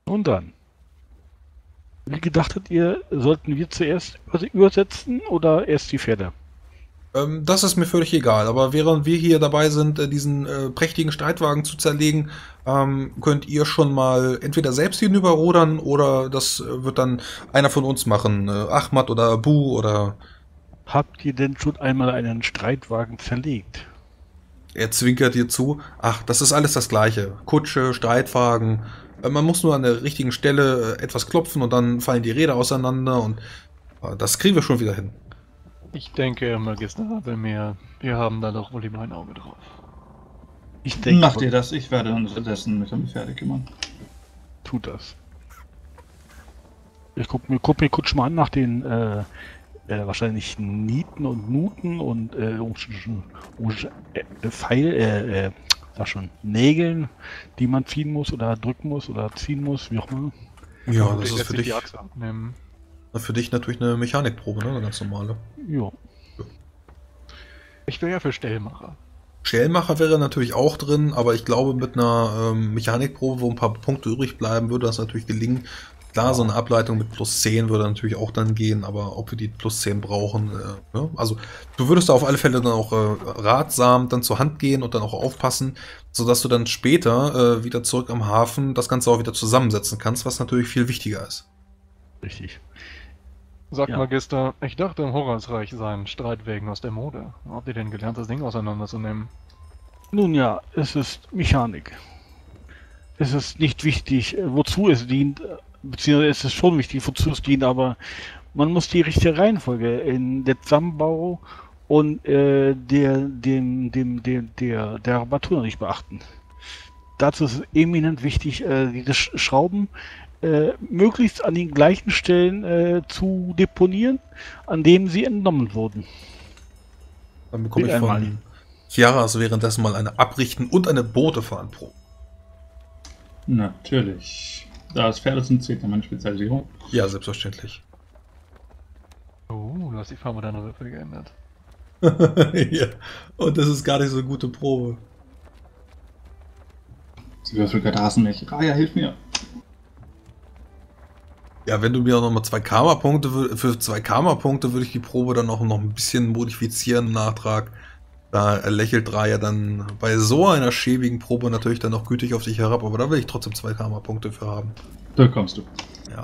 Und dann, wie gedachtet ihr, sollten wir zuerst übersetzen oder erst die Pferde? Das ist mir völlig egal, aber während wir hier dabei sind, diesen prächtigen Streitwagen zu zerlegen, könnt ihr schon mal entweder selbst hinüberrudern oder das wird dann einer von uns machen. Ahmad oder Abu oder Habt ihr denn schon einmal einen Streitwagen zerlegt? er zwinkert dir zu. Ach, das ist alles das Gleiche. Kutsche, Streitwagen. Man muss nur an der richtigen Stelle etwas klopfen und dann fallen die Räder auseinander und das kriegen wir schon wieder hin. Ich denke, Magister Abelmeer, wir haben da doch wohl lieber ein Auge drauf. Ich denke, Macht ihr das? Ich werde unterdessen mit dem Pferde kümmern. tut das. Ich guck mir kurz mal an nach den wahrscheinlich Nieten und Nuten und sag schon, Nägeln, die man ziehen muss oder drücken muss oder ziehen muss, wie auch immer. Ja, das Ich ist lässt sich die Achse abnehmen. für dich natürlich eine Mechanikprobe, ne? Eine ganz normale. Ja. Ich wäre ja für Stellmacher. Schellmacher wäre natürlich auch drin, aber ich glaube, mit einer Mechanikprobe, wo ein paar Punkte übrig bleiben, würde das natürlich gelingen. Klar, so eine Ableitung mit +10 würde natürlich auch dann gehen, aber ob wir die +10 brauchen, ne? Also du würdest da auf alle Fälle dann auch ratsam dann zur Hand gehen und dann auch aufpassen, sodass du dann später wieder zurück am Hafen das Ganze auch wieder zusammensetzen kannst, was natürlich viel wichtiger ist. Richtig. Sagt Ja. Magister, ich dachte im Horrorreich seien Streitwägen aus der Mode. Habt ihr denn gelernt, das Ding auseinanderzunehmen? Nun ja, es ist Mechanik. Es ist nicht wichtig, wozu es dient, beziehungsweise es ist schon wichtig, wozu es dient, aber man muss die richtige Reihenfolge in der Zusammenbau und der Armatur nicht beachten. Dazu ist es eminent wichtig, diese Schrauben möglichst an den gleichen Stellen zu deponieren, an denen sie entnommen wurden. Dann bekomme Mit ich einmal. von Chiaras währenddessen mal eine Abrichten und eine Bootefahren-Probe. Natürlich. Da es Pferde sind, zählt ja meine Spezialisierung. Ja, selbstverständlich. Oh, du hast die Farbe deiner Würfel geändert. Ja, und das ist gar nicht so eine gute Probe. Sie Würfelgötter hassen mich. Raya, hilf mir. Ja, wenn du mir auch nochmal 2 Karma-Punkte, für 2 Karma-Punkte würde ich die Probe dann auch noch ein bisschen modifizieren im Nachtrag. Da lächelt Raya dann bei so einer schäbigen Probe natürlich dann noch gütig auf dich herab, aber da will ich trotzdem 2 Karma-Punkte für haben. Da kommst du. Ja.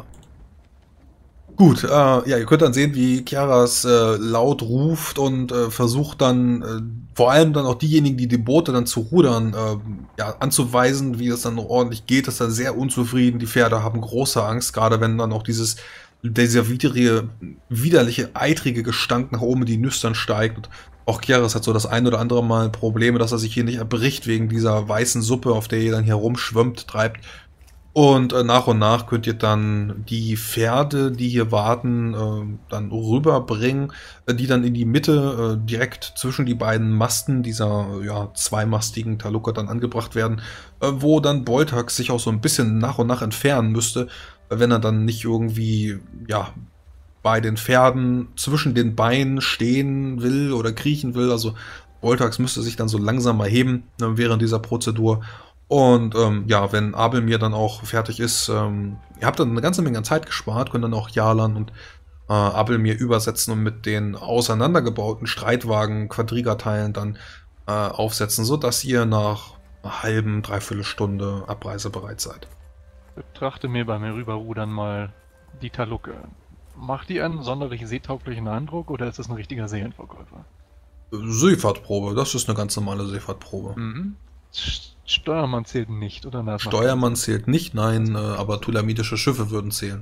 Gut, ja, ihr könnt dann sehen, wie Chiaras laut ruft und versucht dann vor allem dann auch diejenigen, die Boote dann zu rudern, ja, anzuweisen, wie das dann ordentlich geht. Das ist dann sehr unzufrieden. Die Pferde haben große Angst, gerade wenn dann auch dieser widerliche, eitrige Gestank nach oben in die Nüstern steigt. Und auch Chiaras hat so das ein oder andere Mal Probleme, dass er sich hier nicht erbricht wegen dieser weißen Suppe, auf der ihr dann hier rumschwimmt, treibt. Und nach und nach könnt ihr dann die Pferde, die hier warten, dann rüberbringen, die dann in die Mitte direkt zwischen die beiden Masten dieser ja, zweimastigen Taluka dann angebracht werden, wo dann Boltax sich auch so ein bisschen nach und nach entfernen müsste, wenn er dann nicht irgendwie ja bei den Pferden zwischen den Beinen stehen will oder kriechen will. Also Boltax müsste sich dann so langsam mal heben während dieser Prozedur. Und ja, wenn Abelmir dann auch fertig ist, ihr habt dann eine ganze Menge an Zeit gespart, könnt dann auch Jalan und Abelmir übersetzen und mit den auseinandergebauten Streitwagen Quadriga-Teilen dann aufsetzen, sodass ihr nach einer halben, dreiviertel Stunde Abreise bereit seid. Betrachte mir beim Rüberrudern mal die Taluke. Macht die einen sonderlich seetauglichen Eindruck oder ist das ein richtiger Seelenverkäufer? Seefahrtprobe, das ist eine ganz normale Seefahrtprobe. Mhm. Steuermann zählt nicht, oder? Na, das macht Steuermann zählt nicht, nein, aber tulamidische Schiffe würden zählen.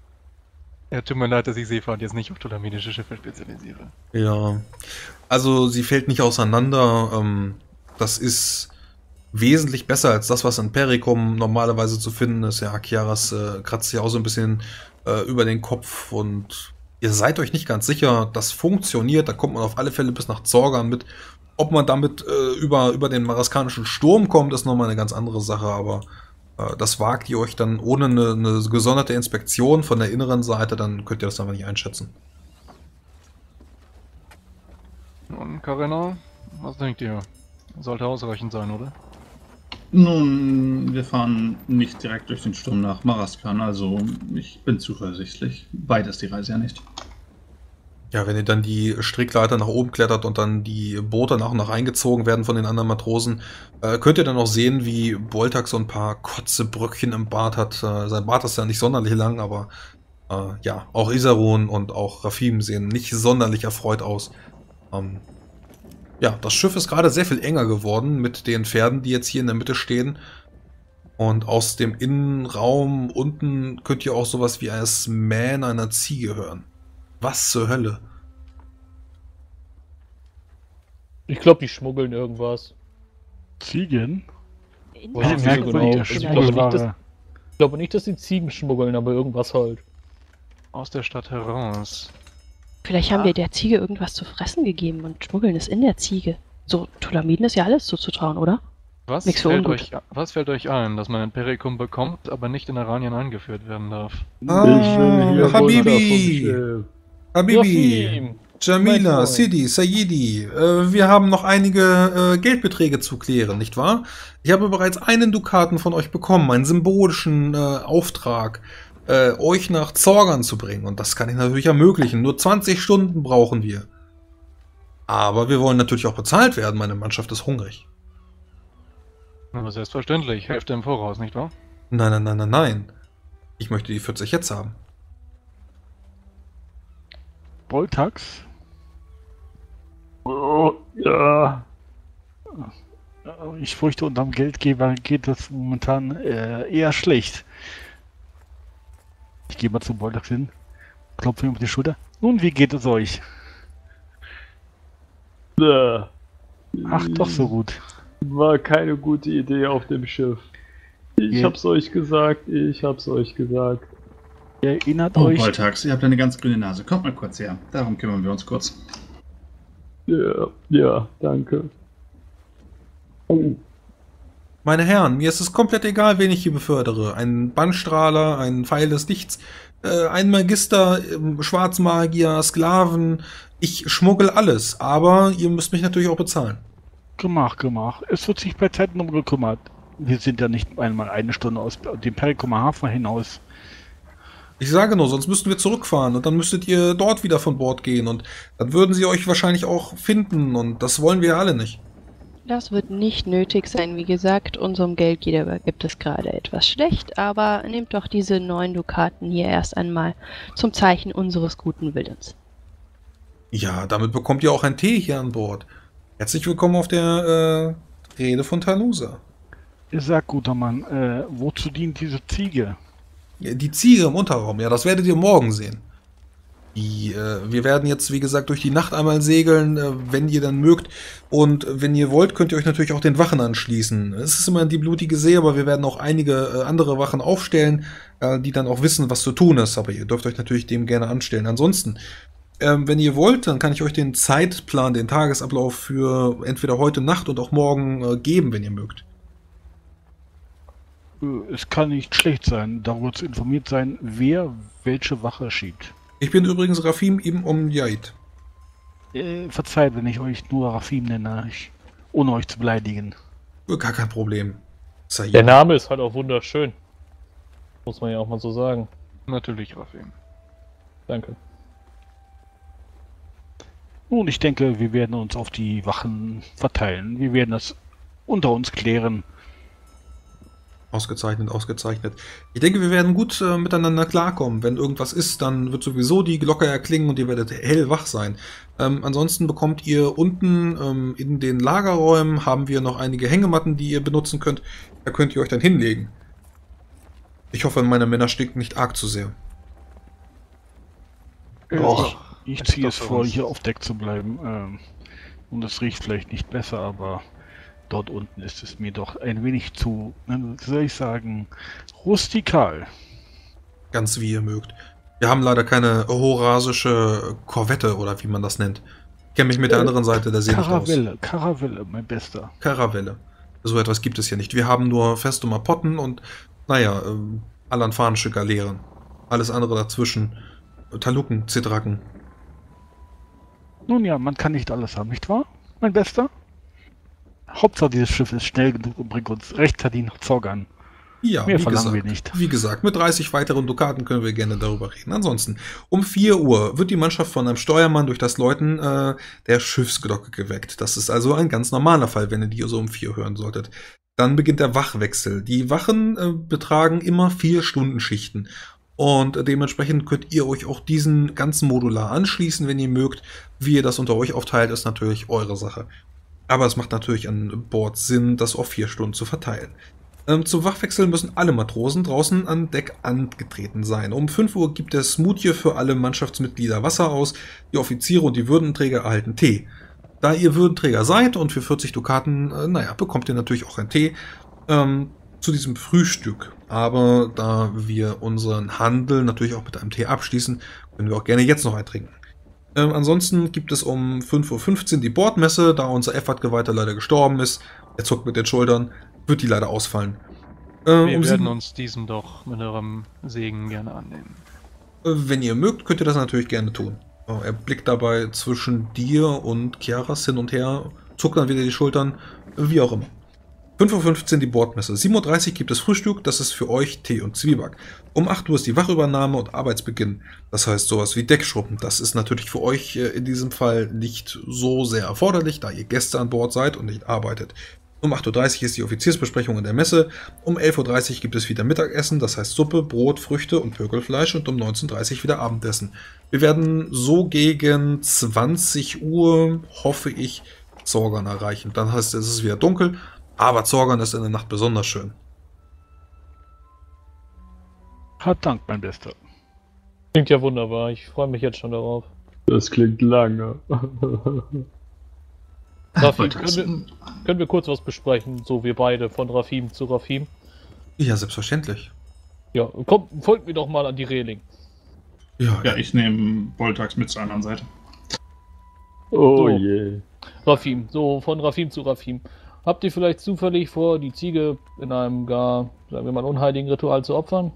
Ja, tut mir leid, dass ich Seefahrt jetzt nicht auf tulamidische Schiffe spezialisiere. Ja, also sie fällt nicht auseinander. Das ist wesentlich besser als das, was in Perikum normalerweise zu finden ist. Ja, Chiaras kratzt sich auch so ein bisschen über den Kopf und ihr seid euch nicht ganz sicher, das funktioniert. Da kommt man auf alle Fälle bis nach Zorgan mit. Ob man damit über den maraskanischen Sturm kommt, ist nochmal eine ganz andere Sache, aber das wagt ihr euch dann ohne eine gesonderte Inspektion von der inneren Seite, dann könnt ihr das einfach nicht einschätzen. Und Carina, was denkt ihr? Sollte ausreichend sein, oder? Nun, wir fahren nicht direkt durch den Sturm nach Maraskan, also ich bin zuversichtlich. Weit ist die Reise ja nicht. Ja, wenn ihr dann die Strickleiter nach oben klettert und dann die Boote nach und nach eingezogen werden von den anderen Matrosen, könnt ihr dann auch sehen, wie Boltak so ein paar Kotzebröckchen im Bart hat. Sein Bart ist ja nicht sonderlich lang, aber ja, auch Isarun und auch Rafim sehen nicht sonderlich erfreut aus. Ja, das Schiff ist gerade sehr viel enger geworden mit den Pferden, die jetzt hier in der Mitte stehen. Und aus dem Innenraum unten könnt ihr auch sowas wie das Mähen einer Ziege hören. Was zur Hölle? Ich glaube, die schmuggeln irgendwas. Ziegen? Weiß ich nicht so Merkwürdige genau. Schmuggelware. Ich glaube nicht, dass die Ziegen schmuggeln, aber irgendwas halt. Aus der Stadt heraus. Vielleicht haben wir der Ziege irgendwas zu fressen gegeben und schmuggeln es in der Ziege. So, Tulamiden ist ja alles zuzutrauen, oder? Was Nix für fällt, ungut. was fällt euch ein, dass man ein Perikum bekommt, aber nicht in Aranien angeführt werden darf? Habibi! Habibi! Rafim, Jamila, mein Freund. Sidi, Sayidi, wir haben noch einige Geldbeträge zu klären, nicht wahr? Ich habe bereits einen Dukaten von euch bekommen, einen symbolischen Auftrag, euch nach Zorgan zu bringen. Und das kann ich natürlich ermöglichen. Nur 20 Stunden brauchen wir. Aber wir wollen natürlich auch bezahlt werden, meine Mannschaft ist hungrig. Aber selbstverständlich, Hälfte im Voraus, nicht wahr? Nein, nein, nein, nein, nein. Ich möchte die 40 jetzt haben. Boltax? Oh, ja. Ich fürchte, unterm Geldgeber geht das momentan eher schlecht. Ich gehe mal zu Boltax hin, klopfe ihm auf die Schulter. Nun, wie geht es euch? Ach, doch so gut. War keine gute Idee auf dem Schiff. Ich hab's euch gesagt, ich hab's euch gesagt. Ihr erinnert Oh, euch... Boltax, ihr habt eine ganz grüne Nase. Kommt mal kurz her. Darum kümmern wir uns kurz. Ja, danke. Oh, Meine Herren, mir ist es komplett egal, wen ich hier befördere. Ein Bannstrahler, ein Pfeil des Lichts, ein Magister, Schwarzmagier, Sklaven. Ich schmuggel alles, aber ihr müsst mich natürlich auch bezahlen. Gemach. Es wird sich bei Zeit drum gekümmert. Wir sind ja nicht einmal eine Stunde aus dem Perikumer Hafen hinaus. Ich sage nur, sonst müssten wir zurückfahren und dann müsstet ihr dort wieder von Bord gehen und dann würden sie euch wahrscheinlich auch finden und das wollen wir ja alle nicht. Das wird nicht nötig sein. Wie gesagt, unserem Geldgeber gibt es gerade etwas schlecht, aber nehmt doch diese 9 Dukaten hier erst einmal zum Zeichen unseres guten Willens. Ja, damit bekommt ihr auch einen Tee hier an Bord. Herzlich willkommen auf der Rede von Tanusa. Ihr sagt, guter Mann, wozu dient diese Ziege? Die Ziege im Unterraum, ja, das werdet ihr morgen sehen. Wir werden jetzt, wie gesagt, durch die Nacht einmal segeln, wenn ihr dann mögt. Und wenn ihr wollt, könnt ihr euch natürlich auch den Wachen anschließen. Es ist immer die blutige See, aber wir werden auch einige andere Wachen aufstellen, die dann auch wissen, was zu tun ist. Aber ihr dürft euch natürlich dem gerne anstellen. Ansonsten, wenn ihr wollt, dann kann ich euch den Zeitplan, den Tagesablauf für entweder heute Nacht und auch morgen geben, wenn ihr mögt. Es kann nicht schlecht sein, darüber zu informiert sein, wer welche Wache schiebt. Ich bin übrigens Rafim ibn Umjaid. Verzeiht, wenn ich euch nur Rafim nenne, ohne euch zu beleidigen. Gar kein Problem. Said. Der Name ist halt auch wunderschön. Muss man ja auch mal so sagen. Natürlich, Rafim. Danke. Nun, ich denke, wir werden uns auf die Wachen verteilen. Wir werden das unter uns klären. Ausgezeichnet, ausgezeichnet. Ich denke, wir werden gut miteinander klarkommen. Wenn irgendwas ist, dann wird sowieso die Glocke erklingen und ihr werdet hellwach sein. Ansonsten bekommt ihr unten in den Lagerräumen haben wir noch einige Hängematten, die ihr benutzen könnt. Da könnt ihr euch dann hinlegen. Ich hoffe, meine Männer stinken nicht arg zu sehr. Ich ziehe es vor, hier auf Deck zu bleiben. Und es riecht vielleicht nicht besser, aber dort unten ist es mir doch ein wenig zu, wie soll ich sagen, rustikal. Ganz wie ihr mögt. Wir haben leider keine horasische Korvette oder wie man das nennt. Ich kenne mich mit der anderen Seite der See nicht aus. Karavelle, mein Bester. Karavelle. So etwas gibt es hier nicht. Wir haben nur feste Mapotten und, naja, alanfanische Galeeren. Alles andere dazwischen. Taluken, Zidraken. Nun ja, man kann nicht alles haben, nicht wahr, mein Bester? Hauptsache dieses Schiff ist schnell genug und bringt uns rechtzeitig nach Zorgan. Ja, Mehr wie verlangen gesagt, wir nicht. Wie gesagt, mit 30 weiteren Dukaten können wir gerne darüber reden. Ansonsten, um 4 Uhr wird die Mannschaft von einem Steuermann durch das Läuten der Schiffsglocke geweckt. Das ist also ein ganz normaler Fall, wenn ihr die so um 4 hören solltet. Dann beginnt der Wachwechsel. Die Wachen betragen immer 4-Stunden-Schichten. Und dementsprechend könnt ihr euch auch diesen ganzen Modular anschließen, wenn ihr mögt. Wie ihr das unter euch aufteilt, ist natürlich eure Sache. Aber es macht natürlich an Bord Sinn, das auf 4 Stunden zu verteilen. Zum Wachwechsel müssen alle Matrosen draußen an Deck angetreten sein. Um 5 Uhr gibt es Smoothie für alle Mannschaftsmitglieder Wasser aus. Die Offiziere und die Würdenträger erhalten Tee. Da ihr Würdenträger seid und für 40 Dukaten, bekommt ihr natürlich auch einen Tee zu diesem Frühstück. Aber da wir unseren Handel natürlich auch mit einem Tee abschließen, können wir auch gerne jetzt noch einen trinken. Ansonsten gibt es um 5:15 Uhr die Bordmesse, da unser F-Geweihter leider gestorben ist. Er zuckt mit den Schultern. Wird die leider ausfallen. Wir werden uns diesem doch mit eurem Segen gerne annehmen. Wenn ihr mögt, könnt ihr das natürlich gerne tun. Er blickt dabei zwischen dir und Kiaras hin und her, zuckt dann wieder die Schultern, wie auch immer. 5:15 Uhr die Bordmesse. 7:30 Uhr gibt es Frühstück, das ist für euch Tee und Zwieback. Um 8 Uhr ist die Wachübernahme und Arbeitsbeginn. Das heißt sowas wie Deckschrubben. Das ist natürlich für euch in diesem Fall nicht so sehr erforderlich, da ihr Gäste an Bord seid und nicht arbeitet. Um 8:30 Uhr ist die Offiziersbesprechung in der Messe. Um 11:30 Uhr gibt es wieder Mittagessen, das heißt Suppe, Brot, Früchte und Pökelfleisch und um 19:30 Uhr wieder Abendessen. Wir werden so gegen 20 Uhr, hoffe ich, Zorgan erreichen. Dann heißt es ist wieder dunkel, aber Zorgan ist in der Nacht besonders schön. Hat Dank, mein Bester. Klingt ja wunderbar, ich freue mich jetzt schon darauf. Das klingt lange. Rafim, können wir kurz was besprechen, so wir beide, von Rafim zu Rafim? Ja, selbstverständlich. Ja, komm, folgt mir doch mal an die Reling. Ja, ich nehme Boltax mit zur anderen Seite. Oh So. je. Rafim, so von Rafim zu Rafim. Habt ihr vielleicht zufällig vor, die Ziege in einem gar, sagen wir mal, unheiligen Ritual zu opfern?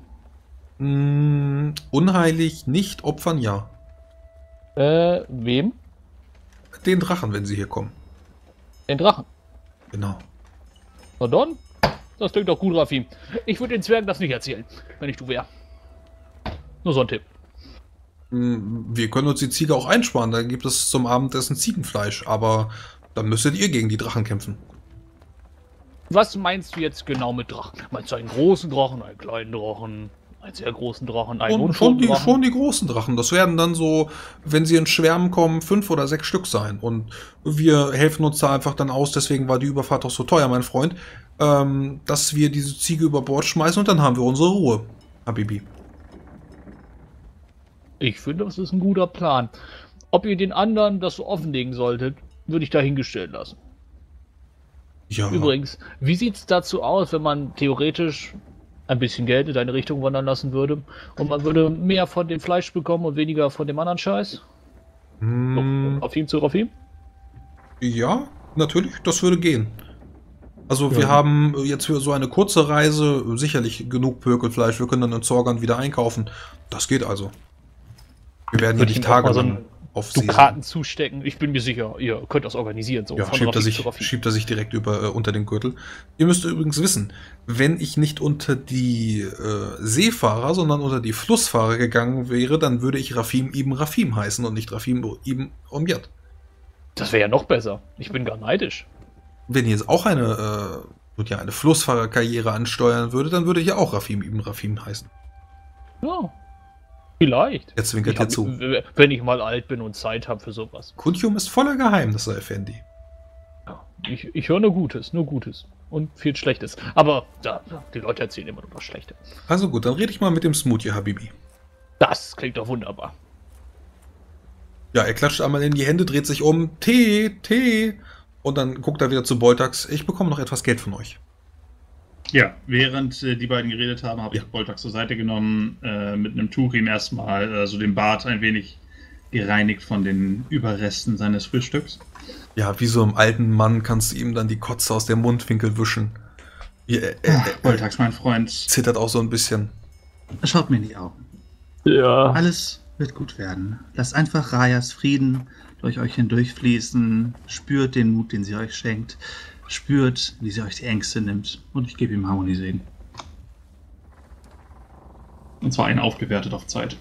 Unheilig nicht, opfern ja. Wem? Den Drachen, wenn sie hier kommen. Den Drachen. Genau. Na dann, das klingt doch gut, Rafim. Ich würde den Zwergen das nicht erzählen, wenn ich du wär. Nur so ein Tipp. Wir können uns die Ziege auch einsparen, dann gibt es zum Abendessen Ziegenfleisch, aber dann müsstet ihr gegen die Drachen kämpfen. Was meinst du jetzt genau mit Drachen? Meinst du einen großen Drachen, einen kleinen Drachen, einen sehr großen Drachen, einen Und schon untoten Drachen? schon die großen Drachen. Das werden dann so, wenn sie in Schwärmen kommen, 5 oder 6 Stück sein. Und wir helfen uns da einfach dann aus, deswegen war die Überfahrt auch so teuer, mein Freund, dass wir diese Ziege über Bord schmeißen und dann haben wir unsere Ruhe, Habibi. Ich finde, das ist ein guter Plan. Ob ihr den anderen das so offenlegen solltet, würde ich dahingestellt lassen. Ja. Übrigens, wie sieht es dazu aus, wenn man theoretisch ein bisschen Geld in deine Richtung wandern lassen würde und man würde mehr von dem Fleisch bekommen und weniger von dem anderen Scheiß? Rafim zu Rafim? Ja, natürlich, das würde gehen. Also wir haben jetzt für so eine kurze Reise sicherlich genug Pökelfleisch. Wir können dann in Zorgan wieder einkaufen. Das geht also. Wir werden hier Würde ich nicht ihm auch mal so tagelang einen auf See Dukaten zustecken. Ich bin mir sicher, ihr könnt das organisieren. So Ja, von schiebt er Rafim zu Rafim. sich direkt unter den Gürtel. Ihr müsst übrigens wissen, wenn ich nicht unter die Seefahrer, sondern unter die Flussfahrer gegangen wäre, dann würde ich Rafim ibn Rafim heißen und nicht Rafim ibn Omjad. Das wäre ja noch besser. Ich bin gar neidisch. Wenn ihr jetzt auch eine Flussfahrerkarriere ansteuern würde, dann würde ich ja auch Rafim ibn Rafim heißen. Ja, vielleicht. Jetzt zwinkert ihr zu. Wenn ich mal alt bin und Zeit habe für sowas. Kuntium ist voller Geheimnisse, Effendi. Ja, ich höre nur Gutes. Und viel Schlechtes. Aber die Leute erzählen immer nur das Schlechte. Also gut, dann rede ich mal mit dem Smoothie, Habibi. Das klingt doch wunderbar. Ja, er klatscht einmal in die Hände, dreht sich um. Tee. Und dann guckt er wieder zu Boltax. Ich bekomme noch etwas Geld von euch. Ja, während die beiden geredet haben, habe ich Boltax zur Seite genommen, mit einem Tuch ihm erstmal so den Bart ein wenig gereinigt von den Überresten seines Frühstücks. Ja, wie so einem alten Mann kannst du ihm dann die Kotze aus dem Mundwinkel wischen. Boltax, mein Freund, Zittert auch so ein bisschen. schaut mir in die Augen. Ja. Alles wird gut werden. Lasst einfach Rayas Frieden durch euch hindurchfließen. Spürt den Mut, den sie euch schenkt. Spürt, wie sie euch die Ängste nimmt. Und ich gebe ihm Harmoniesegen. Und zwar einen aufgewertet auf Zeit.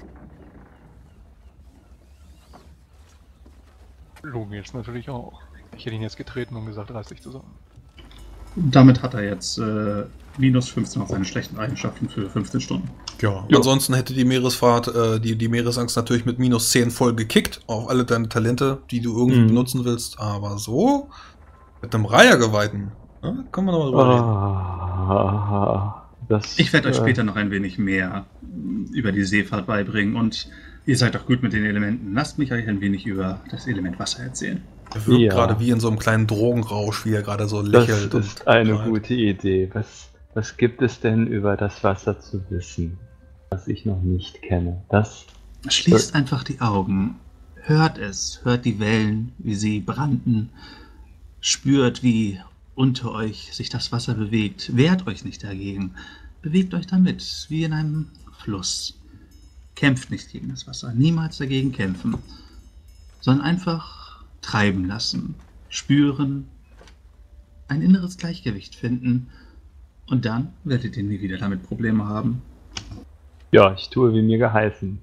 Logi jetzt natürlich auch. Ich hätte ihn jetzt getreten und gesagt, reiß dich zusammen. Und damit hat er jetzt minus 15 auf seine schlechten Eigenschaften für 15 Stunden. Ja, ansonsten hätte die Meeresfahrt, die Meeresangst natürlich mit minus 10 voll gekickt auf alle deine Talente, die du irgendwie benutzen willst. Aber so, mit einem Reihergeweihten, ne, können wir nochmal drüber reden. Ich werde euch später noch ein wenig mehr über die Seefahrt beibringen und ihr seid doch gut mit den Elementen. Lasst mich euch ein wenig über das Element Wasser erzählen. Er wirkt gerade wie in so einem kleinen Drogenrausch, wie er gerade so lächelt. Das ist eine gute Idee. Was gibt es denn über das Wasser zu wissen, was ich noch nicht kenne? Schließt einfach die Augen, hört es, hört die Wellen, wie sie branden, spürt, wie unter euch sich das Wasser bewegt. Wehrt euch nicht dagegen, bewegt euch damit, wie in einem Fluss. Kämpft nicht gegen das Wasser, niemals dagegen kämpfen, sondern einfach treiben lassen, spüren, ein inneres Gleichgewicht finden und dann werdet ihr nie wieder damit Probleme haben. Ja, ich tue, wie mir geheißen.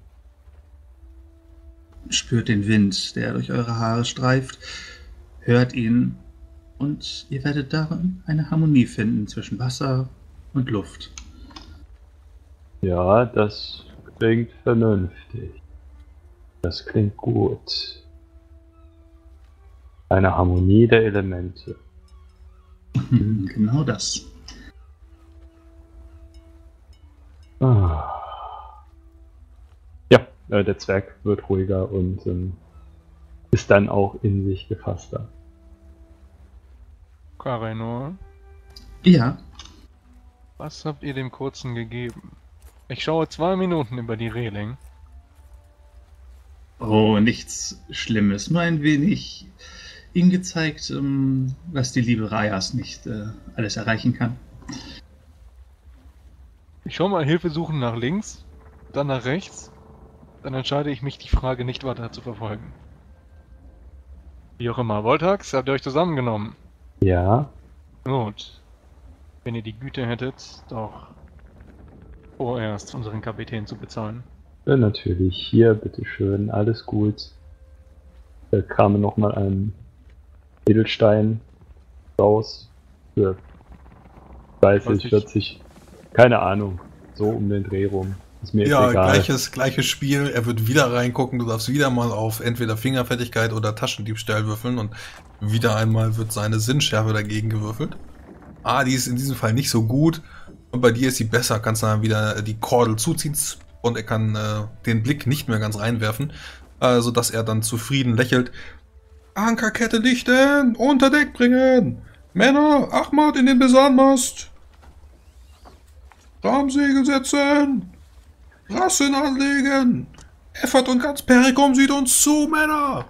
Spürt den Wind, der durch eure Haare streift, hört ihn und ihr werdet darin eine Harmonie finden zwischen Wasser und Luft. Ja, das klingt vernünftig. Das klingt gut. Eine Harmonie der Elemente. Genau das. Ja, der Zwerg wird ruhiger und ist dann auch in sich gefasster. Karenor, Ja, was habt ihr dem Kurzen gegeben? Ich schaue 2 Minuten über die Reling. oh, nichts Schlimmes, nur ein wenig ihm gezeigt, was die liebe Rayas nicht alles erreichen kann. Ich schaue mal Hilfe suchen nach links, dann nach rechts. Dann entscheide ich mich, die Frage nicht weiter zu verfolgen. Wie auch immer. Voltax, habt ihr euch zusammengenommen? Ja, Gut. Wenn ihr die Güte hättet, doch vorerst unseren Kapitän zu bezahlen. natürlich. Hier, bitteschön, alles gut. Da kam nochmal ein Edelstein raus für 30, 40, keine Ahnung, so um den Dreh rum. Ist mir Ja, jetzt egal. gleiches Spiel. Er wird wieder reingucken. Du darfst wieder mal auf entweder Fingerfertigkeit oder Taschendiebstahl würfeln und wieder einmal wird seine Sinnschärfe dagegen gewürfelt. Die ist in diesem Fall nicht so gut und bei dir ist sie besser. Kannst dann wieder die Kordel zuziehen und er kann den Blick nicht mehr ganz reinwerfen, sodass er dann zufrieden lächelt. Ankerkette dichten, unter Deck bringen. Männer, Achmat in den Besahnmast. Rahmsegel setzen. Rassen anlegen! Effert und ganz Perikum sieht uns zu, Männer!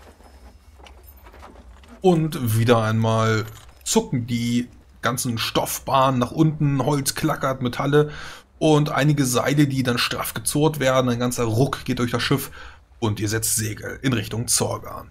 Und wieder einmal zucken die ganzen Stoffbahnen nach unten, Holz klackert, Metalle und einige Seile, die dann straff gezurrt werden. Ein ganzer Ruck geht durch das Schiff und ihr setzt Segel in Richtung Zorgan.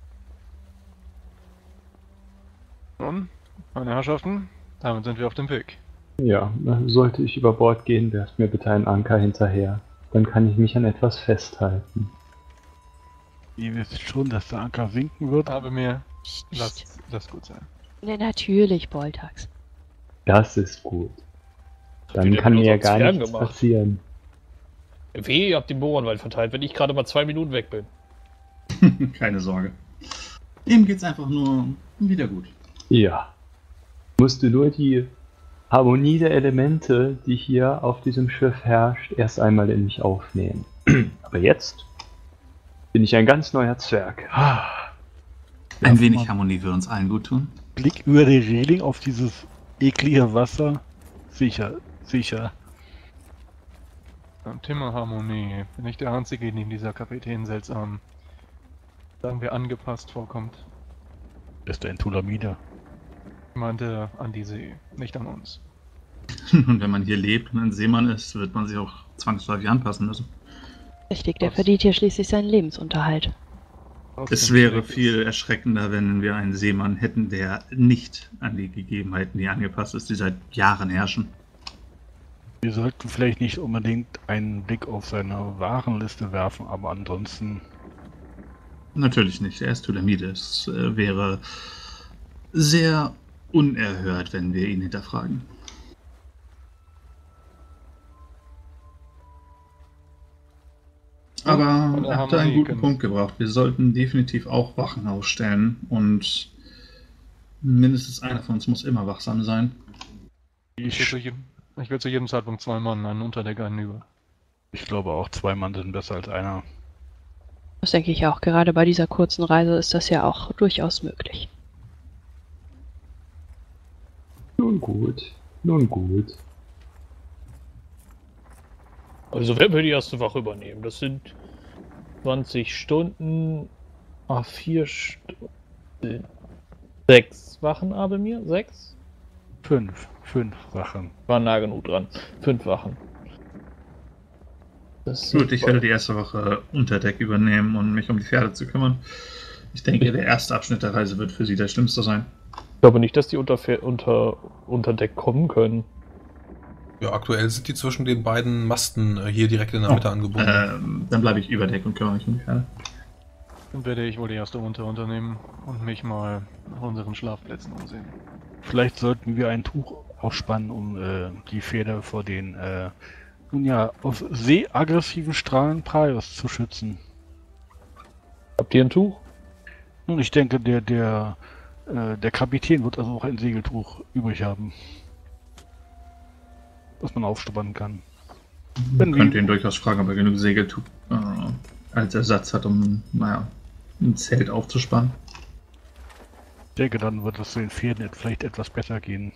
Nun, meine Herrschaften, damit sind wir auf dem Weg. Ja, sollte ich über Bord gehen, werft mir bitte einen Anker hinterher. Dann kann ich mich an etwas festhalten. Ihr wisst schon, dass der Anker sinken wird. Habe mir... Nicht. Lass gut sein. Ne, natürlich, Boltax. Das ist gut. Dann Habt ihr kann denn mir mit gar unseren nichts Zwergen gemacht? passieren. Weh, ihr habt den Bohrenwald verteilt, wenn ich gerade mal 2 Minuten weg bin. Keine Sorge. Ihm geht's einfach nur wieder gut. Ja. Musst du nur die Harmonie der Elemente, die hier auf diesem Schiff herrscht, erst einmal in mich aufnehmen. Aber jetzt bin ich ein ganz neuer Zwerg. Ein wenig Harmonie würde uns allen gut tun. Blick über die Reling auf dieses eklige Wasser. Sicher, sicher. Beim Thema Harmonie bin ich der Einzige, dem dieser Kapitän seltsam, sagen wir, angepasst vorkommt. Ist ein Tulamide. Ich meinte an die See, nicht an uns. Und wenn man hier lebt und ein Seemann ist, wird man sich auch zwangsläufig anpassen müssen. Richtig, der verdient hier schließlich seinen Lebensunterhalt. Es wäre viel erschreckender, wenn wir einen Seemann hätten, der nicht an die Gegebenheiten, die angepasst ist, die seit Jahren herrschen. Wir sollten vielleicht nicht unbedingt einen Blick auf seine Warenliste werfen, aber ansonsten... Natürlich nicht, er ist Thulamide. Es wäre sehr unerhört, wenn wir ihn hinterfragen. Aber ihr habt da einen guten Punkt gebracht. Wir sollten definitiv auch Wachen aufstellen und mindestens einer von uns muss immer wachsam sein. Ich will zu jedem Zeitpunkt 2 Mann an Unterdeck einüber. Ich glaube auch, 2 Mann sind besser als einer. Das denke ich auch. Gerade bei dieser kurzen Reise ist das ja auch durchaus möglich. Nun gut, nun gut. Also wer will die erste Wache übernehmen? Das sind 20 Stunden, 4 Stunden. 6 Wachen aber mir? 6? 5 Wachen. War nah genug dran. 5 Wachen. Gut, ich werde die erste Woche unter Deck übernehmen und mich um die Pferde zu kümmern. Ich denke, der erste Abschnitt der Reise wird für sie der schlimmste sein. Ich glaube nicht, dass die unter Deck kommen können. Ja, aktuell sind die zwischen den beiden Masten hier direkt in der Mitte angebunden. Dann bleibe ich über Deck und kümmere mich um die Pferde. Dann werde ich wohl die erste unternehmen und mich mal nach unseren Schlafplätzen umsehen. Vielleicht sollten wir ein Tuch aufspannen, um die Pferde vor den nun ja auf See aggressiven Strahlen Praios zu schützen. Habt ihr ein Tuch? Nun, ich denke, der Kapitän wird also auch ein Segeltuch übrig haben, das man aufspannen kann. Man könnte ihn durchaus fragen, ob er genug Segeltuch als Ersatz hat, um, naja, ein Zelt aufzuspannen. Ich denke, dann wird es den Pferden vielleicht etwas besser gehen.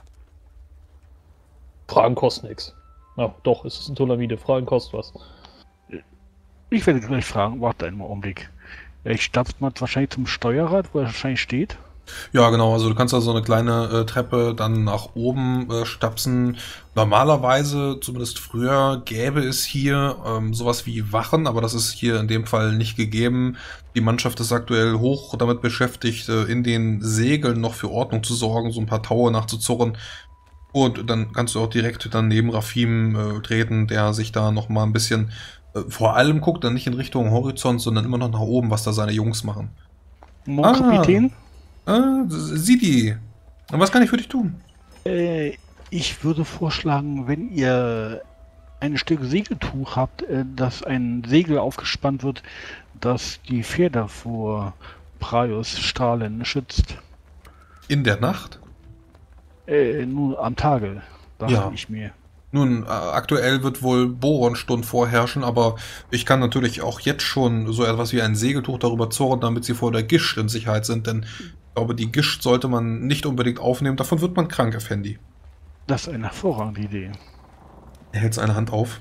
Fragen kosten nichts. Ja, doch, es ist ein Thulamide. Fragen kostet was. Ich werde gleich fragen, warte einen Augenblick. Ich stapfe mal wahrscheinlich zum Steuerrad, wo er wahrscheinlich steht. Ja, genau, also du kannst da so eine kleine Treppe dann nach oben stapsen. Normalerweise, zumindest früher, gäbe es hier sowas wie Wachen, aber das ist hier in dem Fall nicht gegeben. Die Mannschaft ist aktuell hoch damit beschäftigt, in den Segeln noch für Ordnung zu sorgen, so ein paar Taue nachzuzurren. Und dann kannst du auch direkt dann neben Rafim treten, der sich da nochmal ein bisschen vor allem guckt, dann nicht in Richtung Horizont, sondern immer noch nach oben, was da seine Jungs machen. Kapitän? Sidi, was kann ich für dich tun? Ich würde vorschlagen, wenn ihr ein Stück Segeltuch habt, dass ein Segel aufgespannt wird, das die Pferde vor Praios Strahlen schützt. In der Nacht? Nur am Tage, dachte ich mir. Nun, aktuell wird wohl Boronstund vorherrschen, aber ich kann natürlich auch jetzt schon so etwas wie ein Segeltuch darüber zurren, damit sie vor der Gischt in Sicherheit sind, denn ich glaube, die Gischt sollte man nicht unbedingt aufnehmen, davon wird man krank, Effendi. Das ist eine hervorragende Idee. Er hält seine Hand auf.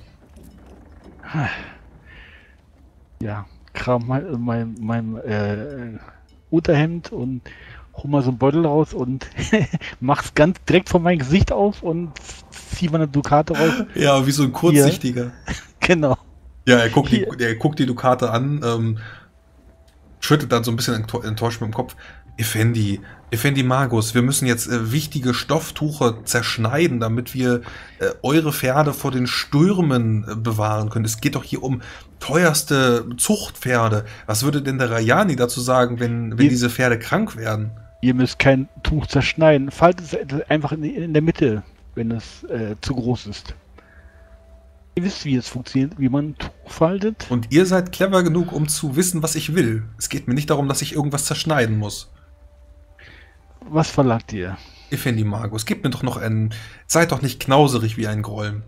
Ja, kram mein Unterhemd und hol mal so einen Beutel raus und mach's ganz direkt vor mein Gesicht auf und zieh mal eine Dukate raus. Ja, wie so ein Kurzsichtiger. Genau. Ja, er guckt die Dukate an, schüttelt dann so ein bisschen enttäuscht mit dem Kopf. Effendi Magus, wir müssen jetzt wichtige Stofftuche zerschneiden, damit wir eure Pferde vor den Stürmen bewahren können. Es geht doch hier um teuerste Zuchtpferde. Was würde denn der Rayani dazu sagen, wenn diese Pferde krank werden? Ihr müsst kein Tuch zerschneiden. Faltet es einfach in der Mitte, wenn es zu groß ist. Ihr wisst, wie es funktioniert, wie man ein Tuch faltet. Und ihr seid clever genug, um zu wissen, was ich will. Es geht mir nicht darum, dass ich irgendwas zerschneiden muss. Was verlangt ihr? Effendi Magus, gebt mir doch noch einen... Seid doch nicht knauserig wie ein Grollen.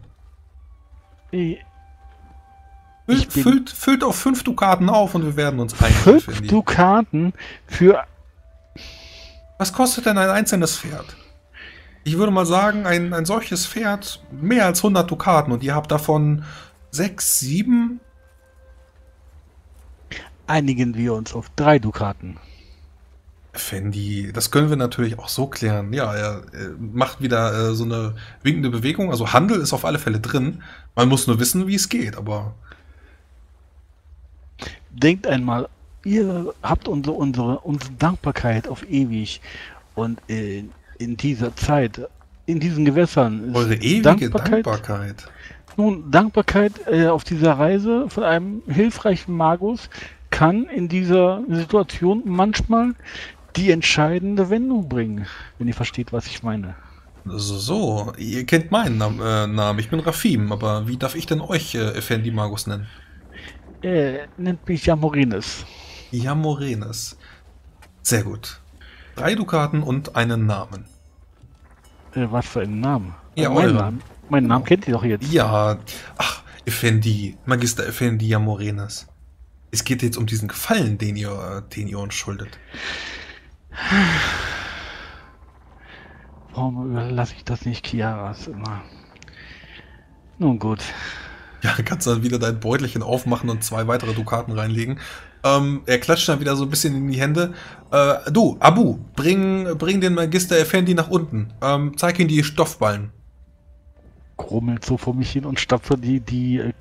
Füllt auf 5 Dukaten auf und wir werden uns einigen, 5 Effendi. Dukaten für... Was kostet denn ein einzelnes Pferd? Ich würde mal sagen, ein solches Pferd mehr als 100 Dukaten und ihr habt davon 6, 7? Einigen wir uns auf 3 Dukaten. Effendi, das können wir natürlich auch so klären. Ja, er macht wieder so eine winkende Bewegung. Also Handel ist auf alle Fälle drin. Man muss nur wissen, wie es geht, aber... Denkt einmal ihr habt unsere Dankbarkeit auf ewig. Und in dieser Zeit, in diesen Gewässern ist Eure ewige Dankbarkeit. Nun, Dankbarkeit auf dieser Reise von einem hilfreichen Magus kann in dieser Situation manchmal die entscheidende Wendung bringen, wenn ihr versteht, was ich meine. So, ihr kennt meinen Namen. Ich bin Rafim, aber wie darf ich denn euch Effendi Magus nennen? Nennt mich Jamorenes. Jamorenes. Sehr gut. 3 Dukaten und einen Namen. Was für einen Namen? Ja, meinen euren. Namen. Meinen Namen kennt ihr doch jetzt. Ja, ach, Effendi, Magister Effendi Jamorenes. Es geht jetzt um diesen Gefallen, den ihr uns schuldet. Warum überlasse ich das nicht Chiaras immer? Nun gut. Ja, kannst dann wieder dein Beutelchen aufmachen und 2 weitere Dukaten reinlegen. Er klatscht dann wieder so ein bisschen in die Hände. Du, Abu, bring den Magister Effendi nach unten. Zeig ihm die Stoffballen. Grummelt so vor mich hin und stapfe diese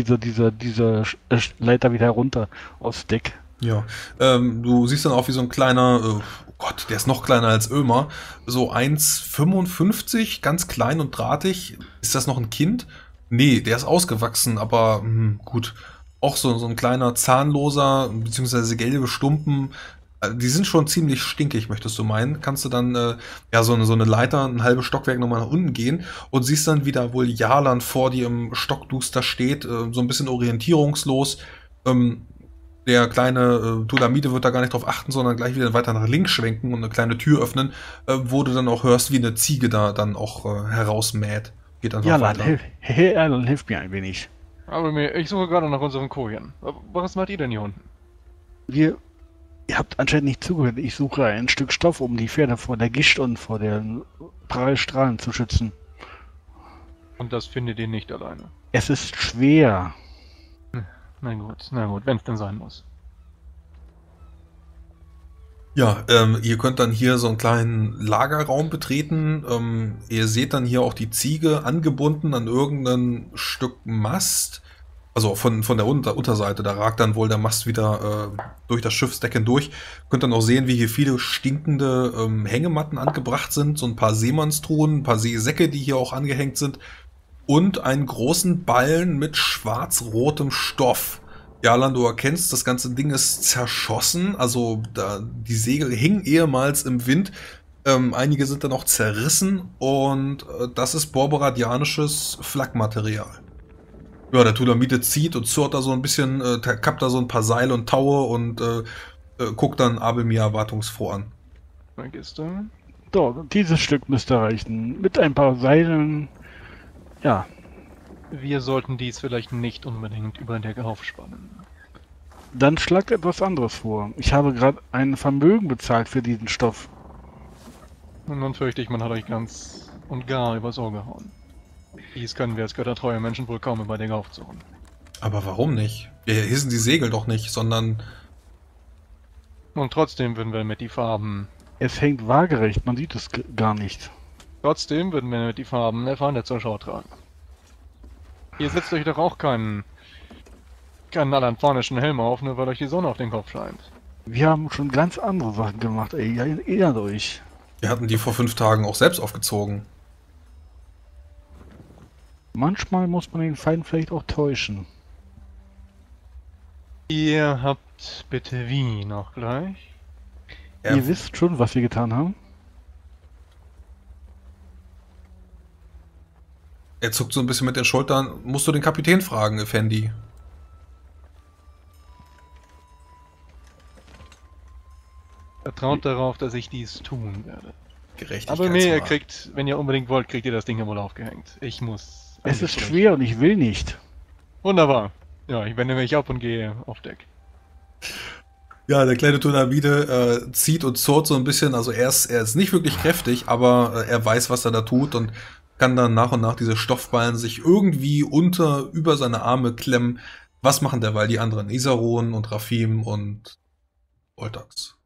Leiter wieder runter aufs Deck. Ja, du siehst dann auch wie so ein kleiner, oh Gott, der ist noch kleiner als Ömer, so 1,55, ganz klein und drahtig. Ist das noch ein Kind? Nee, der ist ausgewachsen, aber gut. Auch so ein kleiner zahnloser, beziehungsweise gelbe Stumpen. Die sind schon ziemlich stinkig, möchtest du meinen. Kannst du dann ja so eine Leiter, ein halbes Stockwerk nochmal nach unten gehen und siehst dann wieder wohl Jalan vor dir im Stockduster steht, so ein bisschen orientierungslos. Der kleine Tulamide wird da gar nicht drauf achten, sondern gleich wieder weiter nach links schwenken und eine kleine Tür öffnen, wo du dann auch hörst, wie eine Ziege da dann auch herausmäht. Geht einfach Jalan, weiter. hilf mir ein wenig. Aber ich suche gerade nach unseren Kojen. Was macht ihr denn hier unten? Ihr habt anscheinend nicht zugehört. Ich suche ein Stück Stoff, um die Pferde vor der Gischt und vor den Prallstrahlen zu schützen. Und das findet ihr nicht alleine. Es ist schwer. Na gut, wenn es denn sein muss. Ja, ihr könnt dann hier so einen kleinen Lagerraum betreten. Ihr seht dann hier auch die Ziege angebunden an irgendein Stück Mast. Also von der Unterseite, da ragt dann wohl der Mast wieder durch das Schiffsdeck hindurch. Könnt dann auch sehen, wie hier viele stinkende Hängematten angebracht sind. So ein paar Seemannstruhen, ein paar Seesäcke, die hier auch angehängt sind. Und einen großen Ballen mit schwarz-rotem Stoff. Jalan, du erkennst, das ganze Ding ist zerschossen. Also die Segel hingen ehemals im Wind. Einige sind dann auch zerrissen. Und das ist borboradianisches Flakmaterial. Ja, der Tulamide zieht und zurrt da so ein bisschen, kappt da so ein paar Seile und Taue und guckt dann Abelmir erwartungsfroh an. Magister? Dort, dieses Stück müsste reichen. Mit ein paar Seilen. Ja. Wir sollten dies vielleicht nicht unbedingt über der aufspannen. Dann schlagt etwas anderes vor. Ich habe gerade ein Vermögen bezahlt für diesen Stoff. Und dann fürchte ich, man hat euch ganz und gar übers Ohr gehauen. Dies können wir als göttertreue Menschen wohl kaum über den aufsuchen. Aber warum nicht? Wir hissen die Segel doch nicht, sondern... Und trotzdem würden wir mit die Farben... Es hängt waagerecht, man sieht es gar nicht. Trotzdem würden wir mit die Farben der Feinde zur Schau tragen. Ihr setzt euch doch auch keinen alanfanischen Helm auf, nur weil euch die Sonne auf den Kopf scheint. Wir haben schon ganz andere Sachen gemacht, ey. Ja, erinnert euch. Wir hatten die vor 5 Tagen auch selbst aufgezogen. Manchmal muss man den Feind vielleicht auch täuschen. Ihr habt bitte wie noch gleich? Ihr wisst schon, was wir getan haben? Er zuckt so ein bisschen mit den Schultern. Musst du den Kapitän fragen, Effendi? Vertraut darauf, dass ich dies tun werde. Gerechtigkeit. Aber ihr kriegt, wenn ihr unbedingt wollt, kriegt ihr das Ding ja wohl aufgehängt. Ich muss... Es ist schwer und ich will nicht. Wunderbar. Ja, ich wende mich ab und gehe auf Deck. Ja, der kleine Tulamide zieht und zurrt so ein bisschen. Also er ist nicht wirklich kräftig, aber er weiß, was er da tut und kann dann nach und nach diese Stoffballen sich irgendwie über seine Arme klemmen. Was machen derweil die anderen? Isaron und Rafim und Voltax.